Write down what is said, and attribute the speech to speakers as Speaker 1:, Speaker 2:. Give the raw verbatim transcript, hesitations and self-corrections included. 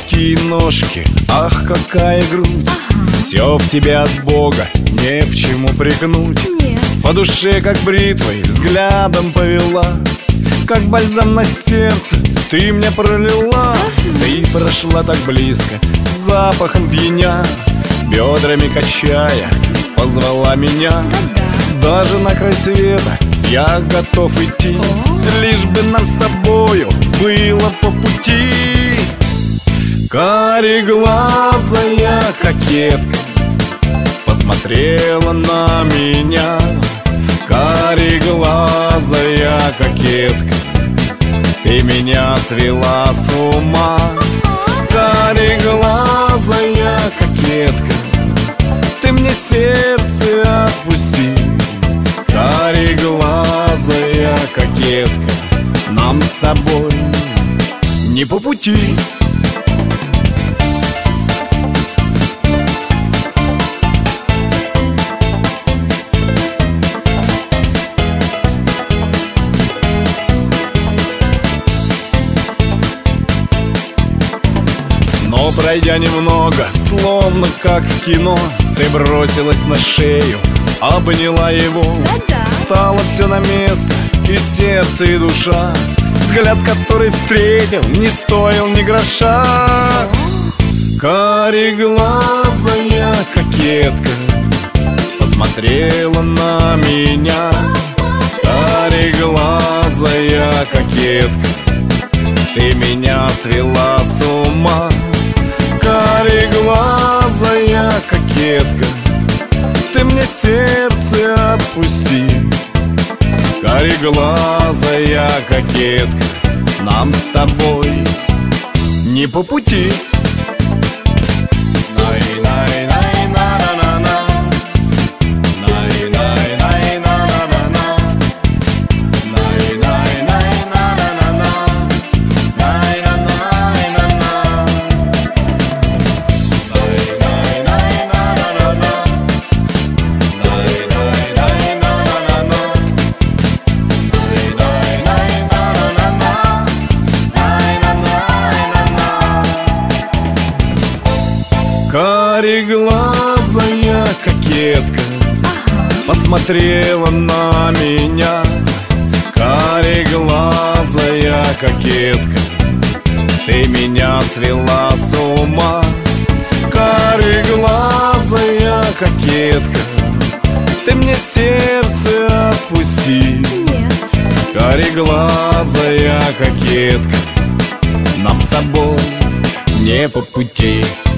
Speaker 1: какие ножки, ах, какая грудь. Все в тебе от Бога, не в чему прикнуть.
Speaker 2: Нет.
Speaker 1: По душе, как бритвой, взглядом повела, как бальзам на сердце ты мне пролила. Ты прошла так близко, с запахом пьяня, бедрами качая, позвала меня. Даже на край света я готов идти, лишь бы нам с тобою было по пути. Кареглазая кокетка посмотрела на меня. Кареглазая кокетка, ты меня свела с ума. Кареглазая кокетка, ты мне сердце отпусти. Кареглазая кокетка, нам с тобой не по пути. Но пройдя немного, словно как в кино, ты бросилась на шею, обняла его.
Speaker 2: Да-да.
Speaker 1: Стало все на место, и сердце, и душа. Взгляд, который встретил, не стоил ни гроша. Кареглазая кокетка посмотрела на меня. Кареглазая кокетка, ты меня свела с ума. Кареглазая кокетка, ты мне сердце отпусти. Кареглазая кокетка, нам с тобой не по пути. Кареглазая кокетка посмотрела на меня. Кареглазая кокетка, ты меня свела с ума. Кареглазая кокетка, ты мне сердце отпусти.
Speaker 2: Нет.
Speaker 1: Кареглазая кокетка, нам с тобой не по пути.